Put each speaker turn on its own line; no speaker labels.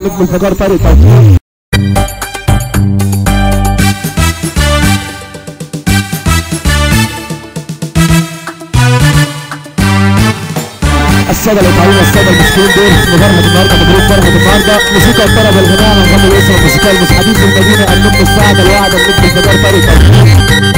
نجم الفجار طارق توفيق. الساده الايطاليين الساده المسكين دول مباراه النهارده مبروك فرحه النهارده. موسيقى الطرب والغناء من غنى الاسره الموسيقيه المسحبين في المدينه النجم السعد الواعد النجم الفجار طارق توفيق.